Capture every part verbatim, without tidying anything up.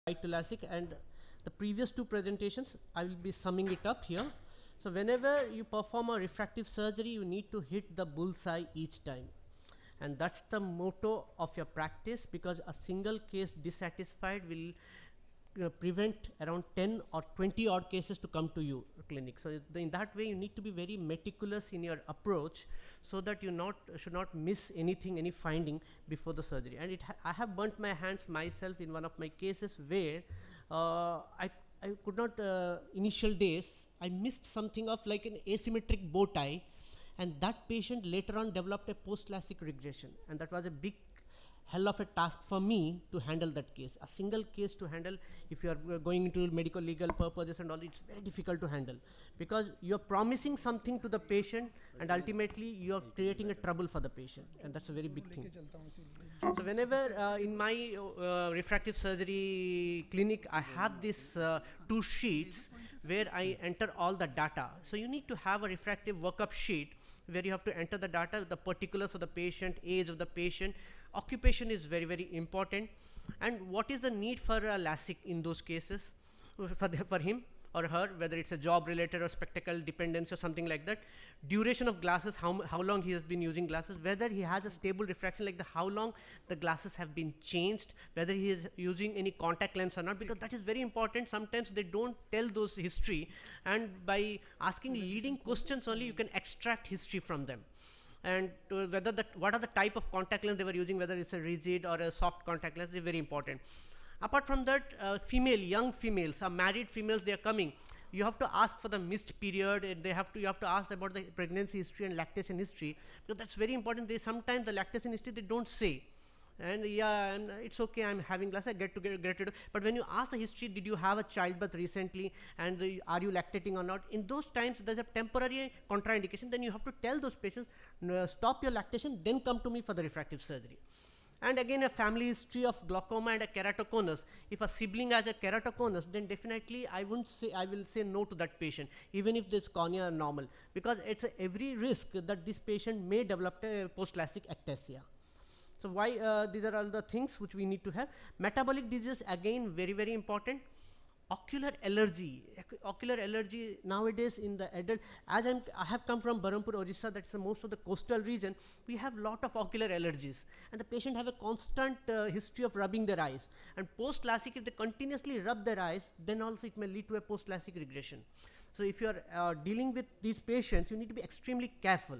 right to LASIK, and the previous two presentations I will be summing it up here. So whenever you perform a refractive surgery, you need to hit the bullseye each time, and that's the motto of your practice, because a single case dissatisfied will uh, prevent around ten or twenty odd cases to come to you clinic. So in that way you need to be very meticulous in your approach, so that you not should not miss anything, any finding before the surgery. And it ha I have burnt my hands myself in one of my cases where uh, I, I could not uh, initial days I missed something of like an asymmetric bow tie, and that patient later on developed a post-LASIK regression, and that was a big hell of a task for me to handle that case. A single case to handle, if you are uh, going into medical legal purposes and all, it's very difficult to handle, because you're promising something to the patient and ultimately you're creating a trouble for the patient, and that's a very big thing. So whenever uh, in my uh, refractive surgery clinic, I have this uh, two sheets where I enter all the data. So you need to have a refractive workup sheet where you have to enter the data, the particulars of the patient, age of the patient. Occupation is very, very important. And what is the need for a LASIK in those cases for, the, for him or her, whether it's a job related or spectacle dependency or something like that. Duration of glasses, how, how long he has been using glasses, whether he has a stable refraction, like the how long the glasses have been changed, whether he is using any contact lens or not, because that is very important. Sometimes they don't tell those history, and by asking leading questions only you can extract history from them. And to whether that what are the type of contact lens they were using, whether it's a rigid or a soft contact lens, is very important. Apart from that, uh, female, young females, are married females, they are coming. You have to ask for the missed period, and they have to you have to ask about the pregnancy history and lactation history, because that's very important. They sometimes the lactation history they don't say, and yeah, and it's okay, I'm having glasses, I get to get, get rid of. But when you ask the history, did you have a childbirth recently, and the, are you lactating or not? In those times, there's a temporary contraindication. Then you have to tell those patients, no, stop your lactation, then come to me for the refractive surgery. And again, a family history of glaucoma and a keratoconus. If a sibling has a keratoconus, then definitely I wouldn't say, I will say no to that patient, even if this cornea are normal, because it's a every risk that this patient may develop a post-LASIK ectasia. So why uh, these are all the things which we need to have. Metabolic disease, again, very, very important. Ocular allergy, ocular allergy nowadays in the adult, as I'm, I have come from Berhampur, Orissa, that's the most of the coastal region, we have lot of ocular allergies, and the patient have a constant uh, history of rubbing their eyes. And post-LASIK, if they continuously rub their eyes, then also it may lead to a post-LASIK regression. So if you are uh, dealing with these patients, you need to be extremely careful.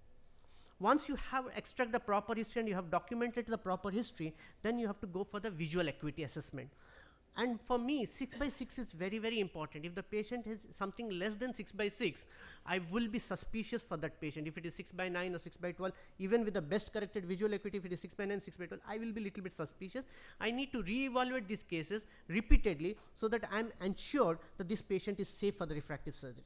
Once you have extract the proper history and you have documented the proper history, then you have to go for the visual acuity assessment. And for me, six by six is very, very important. If the patient has something less than six by six, I will be suspicious for that patient. If it is six by nine or six by twelve, even with the best corrected visual acuity, if it is six by nine, six by twelve, I will be a little bit suspicious. I need to re-evaluate these cases repeatedly, so that I am ensured that this patient is safe for the refractive surgery.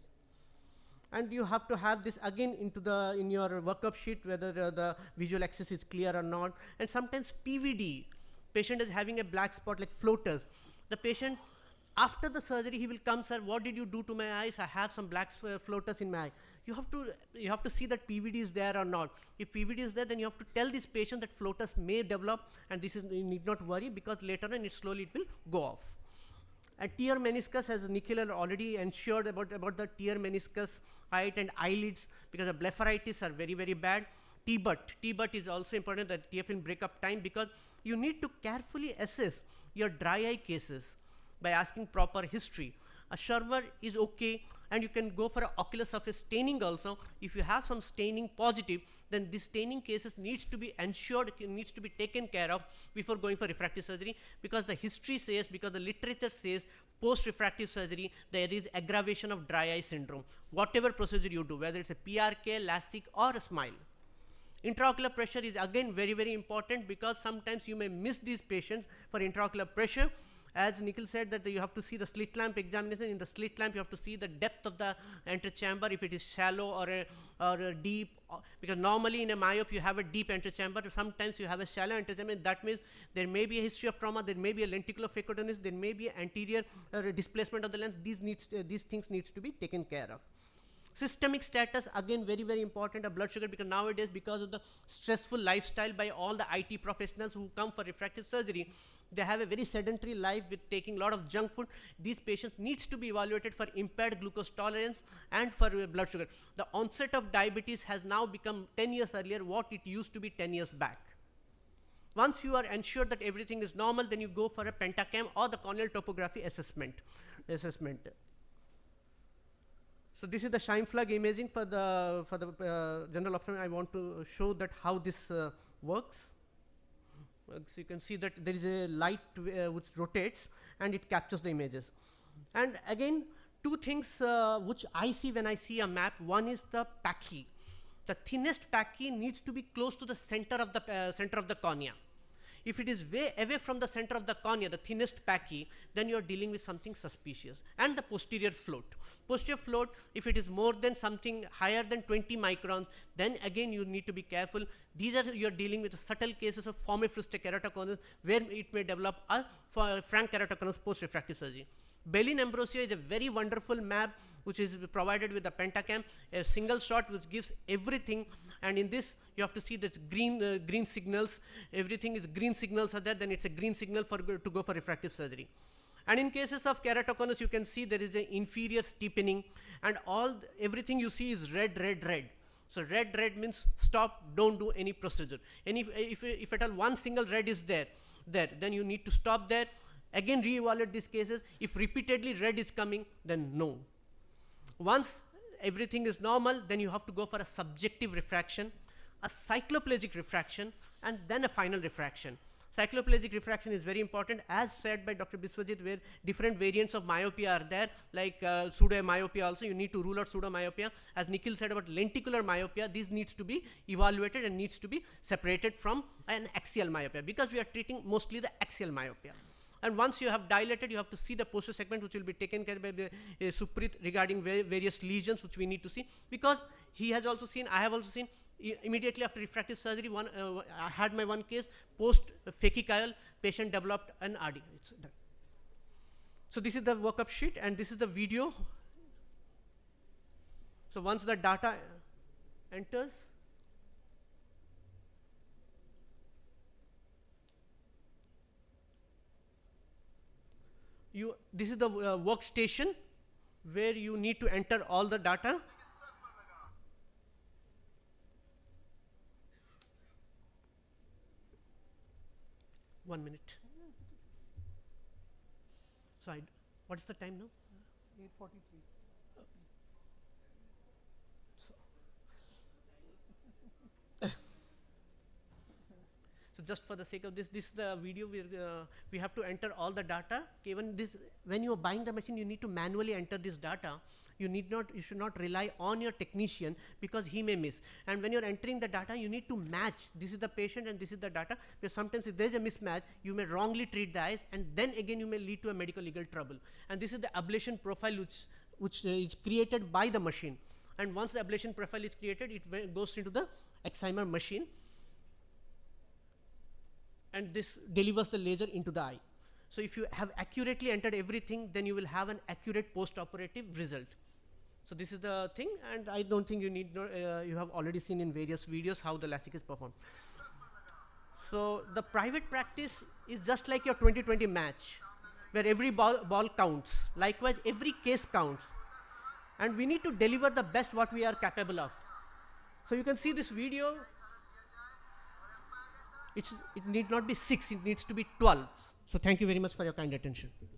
And you have to have this again into the in your workup sheet, whether uh, the visual axis is clear or not. And sometimes P V D, patient is having a black spot like floaters. The patient, after the surgery, he will come, sir, what did you do to my eyes? I have some black uh, floaters in my eye. You have to you have to see that P V D is there or not. If P V D is there, then you have to tell this patient that floaters may develop, and this is, you need not worry, because later on it slowly it will go off. And tear meniscus, as Nikhil already ensured about, about the tear meniscus height and eyelids, because the blepharitis are very, very bad. T-but, T-but is also important, that T F N breakup time, because you need to carefully assess your dry eye cases by asking proper history. A Shermer is okay, and you can go for an ocular surface staining also. If you have some staining positive, then this staining cases needs to be ensured, needs to be taken care of before going for refractive surgery, because the history says, because the literature says, post-refractive surgery, there is aggravation of dry eye syndrome. Whatever procedure you do, whether it's a P R K, LASIK, or a SMILE. Intraocular pressure is again very, very important, because sometimes you may miss these patients for intraocular pressure. As Nikhil said, that you have to see the slit lamp examination. In the slit lamp, you have to see the depth of the antechamber, if it is shallow or a, or a deep, uh, because normally in a myope you have a deep antechamber. Sometimes you have a shallow antechamber. That means there may be a history of trauma, there may be a lenticular phacotonis, there may be anterior uh, displacement of the lens. These needs uh, these things needs to be taken care of. Systemic status, again very, very important, a blood sugar, because nowadays, because of the stressful lifestyle by all the I T professionals who come for refractive surgery, they have a very sedentary life with taking a lot of junk food. These patients needs to be evaluated for impaired glucose tolerance and for uh, blood sugar. The onset of diabetes has now become ten years earlier what it used to be ten years back. Once you are ensured that everything is normal, then you go for a pentacam or the corneal topography assessment. assessment. So this is the Scheimpflug imaging for the for the uh, general ophthalmology. I want to show that how this uh, works. Uh, so you can see that there is a light uh, which rotates and it captures the images. And again, two things uh, which I see when I see a map. One is the Pachy. The thinnest Pachy needs to be close to the center of the uh, center of the cornea. If it is way away from the center of the cornea, the thinnest Pachy, then you are dealing with something suspicious. And the posterior float. Posterior float, if it is more than something higher than twenty microns, then again you need to be careful. These are, you are dealing with subtle cases of formifrostic keratoconus where it may develop a for frank keratoconus post-refractive surgery. Berlin-Ambrosio is a very wonderful map which is provided with the pentacam, a single shot which gives everything, and in this you have to see that green uh, green signals, everything is green signals are there, then it's a green signal for go to go for refractive surgery. And in cases of keratoconus, you can see there is an inferior steepening, and all everything you see is red, red, red. So red, red means stop, don't do any procedure. And if, if, if at all one single red is there, there, then you need to stop there. Again, re-evaluate these cases. If repeatedly red is coming, then no. Once everything is normal, then you have to go for a subjective refraction, a cycloplegic refraction, and then a final refraction. Cycloplegic refraction is very important, as said by Doctor Biswajit, where different variants of myopia are there, like uh, pseudomyopia also. You need to rule out pseudomyopia. As Nikhil said about lenticular myopia, this needs to be evaluated and needs to be separated from an axial myopia, because we are treating mostly the axial myopia. And once you have dilated, you have to see the posterior segment, which will be taken care by the uh, Suprit regarding va various lesions which we need to see, because he has also seen, I have also seen, I immediately after refractive surgery, one uh, I had my one case post uh, phakichial, patient developed an R D. It's done. So this is the workup sheet, and this is the video. So once the data enters, you this is the uh, workstation where you need to enter all the data. One minute. So I, what is the time now? eight forty-three. So, so just for the sake of this, this is the video where uh, we have to enter all the data. Even this, when you are buying the machine, you need to manually enter this data. You need not, you should not rely on your technician, because he may miss. And when you're entering the data, you need to match. This is the patient and this is the data. Because sometimes if there's a mismatch, you may wrongly treat the eyes, and then again you may lead to a medical legal trouble. And this is the ablation profile which, which uh, is created by the machine. And once the ablation profile is created, it goes into the excimer machine, and this delivers the laser into the eye. So if you have accurately entered everything, then you will have an accurate post-operative result. So this is the thing, and I don't think you need, no, uh, you have already seen in various videos how the LASIK is performed. So the private practice is just like your twenty twenty match, where every ball, ball counts. Likewise, every case counts. And we need to deliver the best what we are capable of. So you can see this video. It's, it need not be six, it needs to be twelve. So thank you very much for your kind attention.